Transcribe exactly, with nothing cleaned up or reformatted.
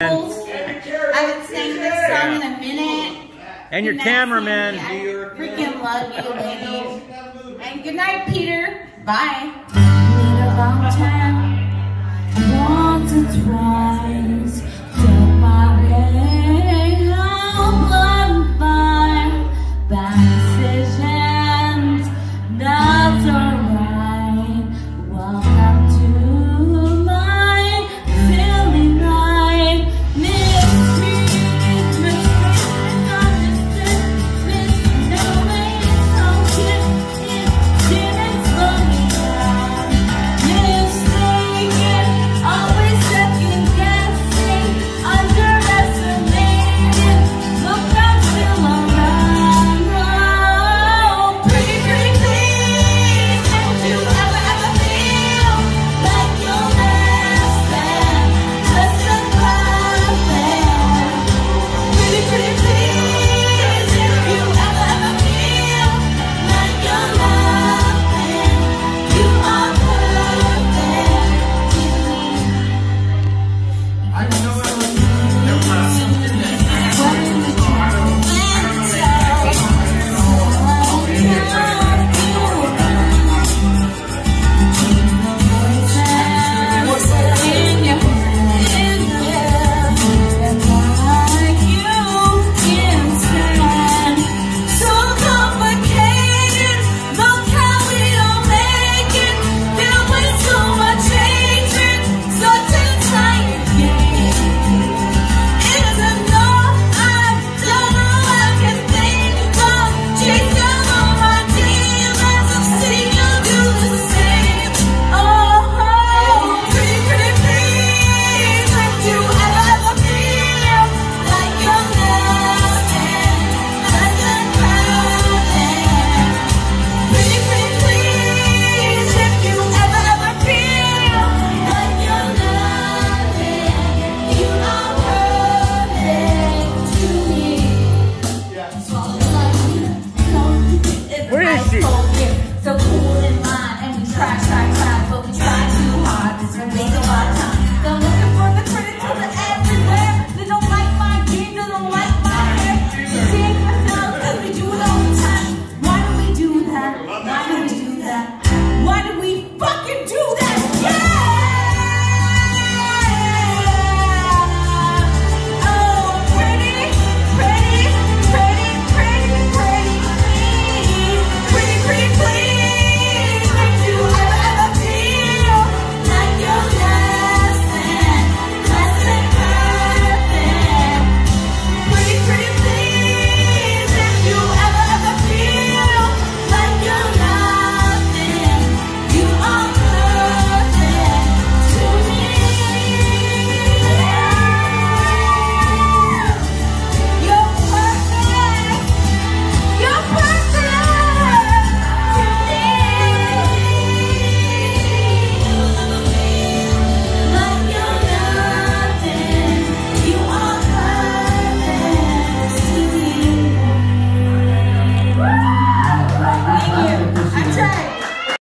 I haven't sang this song in a minute. And your cameraman. I freaking love you, ladies. And good night, Peter. Bye. Been a long time, once or twice, took my way home, blown by bad decisions. That's alright. Welcome to my silly night. Mysteries, mysteries, understood. Misnowing, token, it didn't slow me down. Mistaken, always second guessing, underestimated. Look, I'm still around. Oh, pretty, pretty please, don't you ever, ever feel like you're less than, less than perfect. Pretty, pretty please, if you ever, ever feel like you're nothing, you are perfect to me. I know